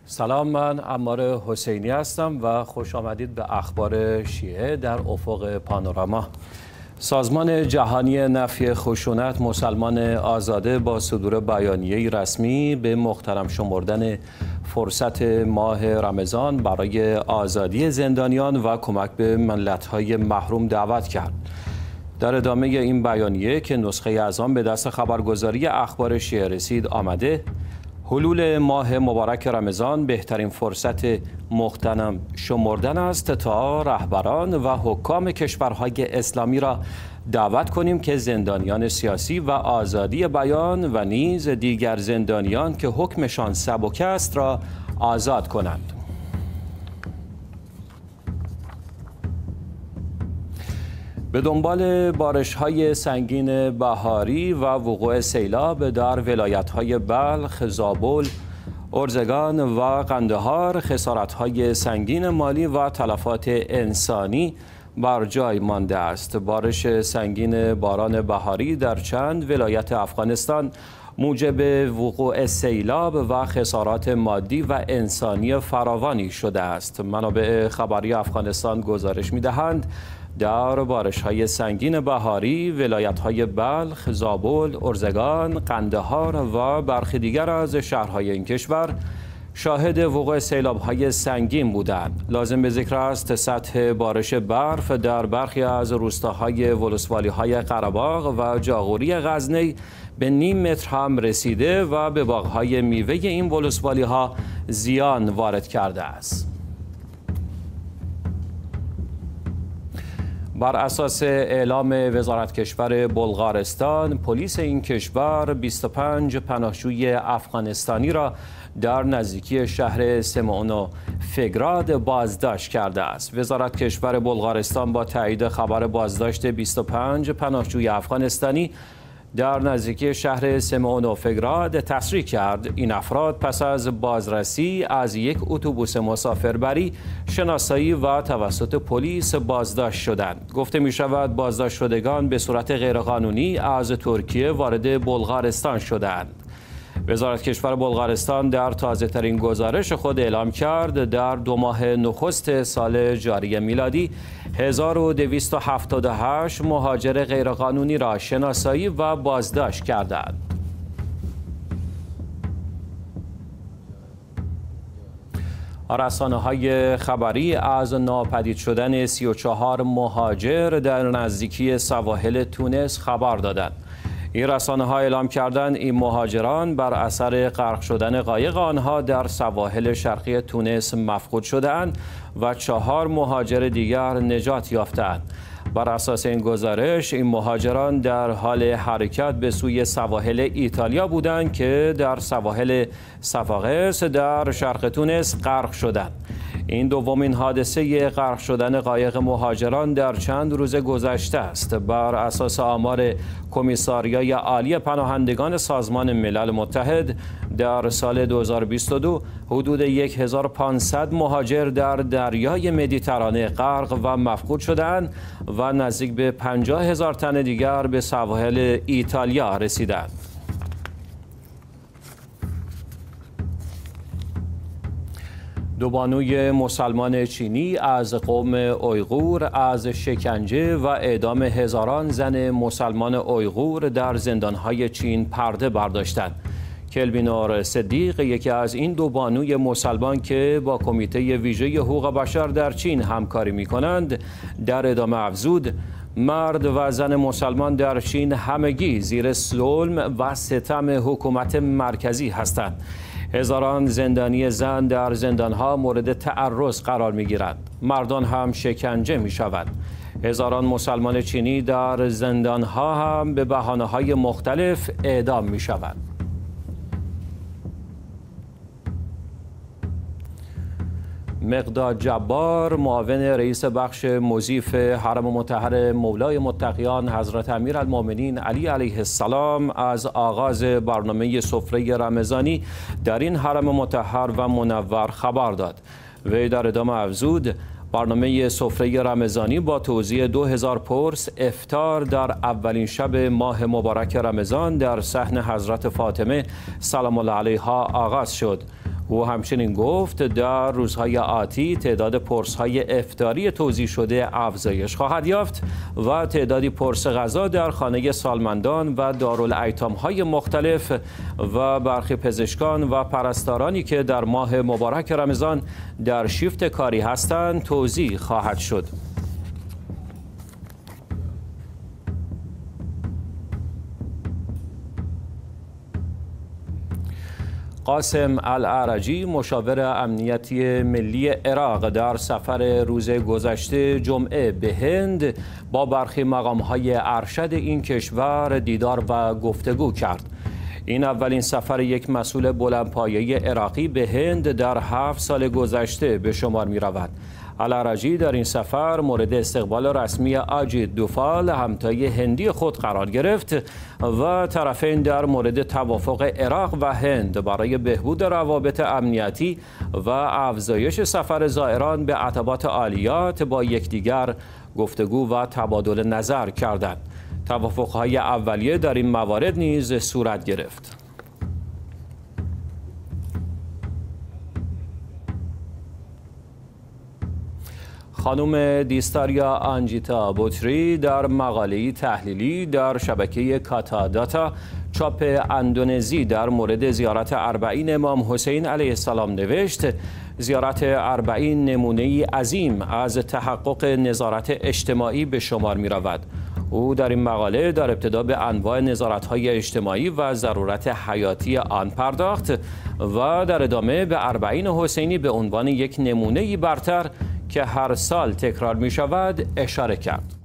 سلام، من عمار حسینی هستم و خوش آمدید به اخبار شیعه در افق پانوراما. سازمان جهانی نفی خشونت مسلمان آزاده با صدور بیانیه رسمی به محترم شمردن فرصت ماه رمضان برای آزادی زندانیان و کمک به ملت‌های محروم دعوت کرد. در ادامه این بیانیه که نسخه از آن به دست خبرگزاری اخبار شیعه رسید آمده، حلول ماه مبارک رمضان بهترین فرصت مغتنم شمردن است تا رهبران و حکام کشورهای اسلامی را دعوت کنیم که زندانیان سیاسی و آزادی بیان و نیز دیگر زندانیان که حکمشان سبک است را آزاد کنند. به دنبال بارش‌های سنگین بهاری و وقوع سیلاب در ولایت‌های بلخ، زابل، ارزگان و قندهار، خسارت‌های سنگین مالی و تلفات انسانی بر جای مانده است. بارش سنگین باران بهاری در چند ولایت افغانستان موجب وقوع سیلاب و خسارات مادی و انسانی فراوانی شده است. منابع خبری افغانستان گزارش می‌دهند در بارش‌های سنگین بهاری، ولایت‌های بلخ، زابل، ارزگان، قندهار و برخی دیگر از شهرهای این کشور شاهد وقوع سیلاب‌های سنگین بودند. لازم به ذکر است سطح بارش برف در برخی از روستاهای ولسوالی‌های قره‌باغ و جاغوری غزنی به نیم متر هم رسیده و به باغ‌های میوه این ولسوالی‌ها زیان وارد کرده است. بر اساس اعلام وزارت کشور بلغارستان، پلیس این کشور 25 پناهجوی افغانستانی را در نزدیکی شهر سمونوفگراد بازداشت کرده است. وزارت کشور بلغارستان با تایید خبر بازداشت 25 پناهجوی افغانستانی در نزدیکی شهر سمونوفگراد تصریح کرد این افراد پس از بازرسی از یک اتوبوس مسافربری شناسایی و توسط پلیس بازداشت شدند. گفته می شود بازداشت شدگان به صورت غیرقانونی از ترکیه وارد بلغارستان شدند. وزارت کشور بلغارستان در تازه‌ترین گزارش خود اعلام کرد در 2 ماه نخست سال جاری میلادی 1278 مهاجر غیرقانونی را شناسایی و بازداشت کردند. رسانه‌های خبری از ناپدید شدن 34 مهاجر در نزدیکی سواحل تونس خبر دادند. این رسانه‌ها اعلام کردند این مهاجران بر اثر غرق شدن قایق آنها در سواحل شرقی تونس مفقود شده‌اند و 4 مهاجر دیگر نجات یافته‌اند. بر اساس این گزارش این مهاجران در حال حرکت به سوی سواحل ایتالیا بودند که در سواحل صفاقس در شرق تونس غرق شدند. این دومین حادثه غرق شدن قایق مهاجران در چند روز گذشته است. بر اساس آمار کمیساریای عالی پناهندگان سازمان ملل متحد در سال 2022 حدود 1500 مهاجر در دریای مدیترانه غرق و مفقود شدند و نزدیک به 50,000 تن دیگر به سواحل ایتالیا رسیدند. دو بانوی مسلمان چینی از قوم اویغور از شکنجه و اعدام هزاران زن مسلمان اویغور در زندانهای چین پرده برداشتند. کلبینور صدیق، یکی از این دو بانوی مسلمان که با کمیته ویژه حقوق بشر در چین همکاری می‌کنند، در ادامه افزود مرد و زن مسلمان در چین همگی زیر ظلم و ستم حکومت مرکزی هستند. هزاران زندانی زن در زندانها مورد تعرض قرار می‌گیرند. مردان هم شکنجه می‌شوند. هزاران مسلمان چینی در زندانها هم به بهانه‌های مختلف اعدام می‌شوند. مقداد جبار، معاون رئیس بخش مضیف حرم مطهر مولای متقیان حضرت امیرالمؤمنین علی علیه السلام، از آغاز برنامه سفره رمضانی در این حرم مطهر و منور خبر داد. وی در ادامه افزود برنامه سفره رمضانی با توزیع 2000 پرس افطار در اولین شب ماه مبارک رمضان در صحن حضرت فاطمه سلام الله علیها آغاز شد. او همچنین گفت در روزهای آتی تعداد پرس‌های افطاری توزیع شده افزایش خواهد یافت و تعدادی پرس غذا در خانه سالمندان و دارالایتام‌های مختلف و برخی پزشکان و پرستارانی که در ماه مبارک رمضان در شیفت کاری هستند توزیع خواهد شد. قاسم الاعرجی مشاور امنیتی ملی عراق در سفر روز گذشته جمعه به هند با برخی مقام‌های ارشد این کشور دیدار و گفتگو کرد. این اولین سفر یک مسئول بلندپایه عراقی به هند در 7 سال گذشته به شمار می رود. الاعرجی در این سفر مورد استقبال رسمی اجیت دوفال همتای هندی خود قرار گرفت و طرفین در مورد توافق عراق و هند برای بهبود روابط امنیتی و افزایش سفر زائران به عتبات عالیات با یکدیگر گفتگو و تبادل نظر کردند. توافق‌های اولیه در این موارد نیز صورت گرفت. خانم دیستاریا آنجیتا بوتری در مقاله‌ای تحلیلی در شبکه کاتاداتا چاپ اندونزی در مورد زیارت اربعین امام حسین علیه السلام نوشت: زیارت اربعین نمونه‌ای عظیم از تحقق نظارت اجتماعی به شمار می رود. او در این مقاله در ابتدا به انواع نظارت‌های اجتماعی و ضرورت حیاتی آن پرداخت و در ادامه به اربعین حسینی به عنوان یک نمونه‌ای برتر که هر سال تکرار می شود اشاره کرد.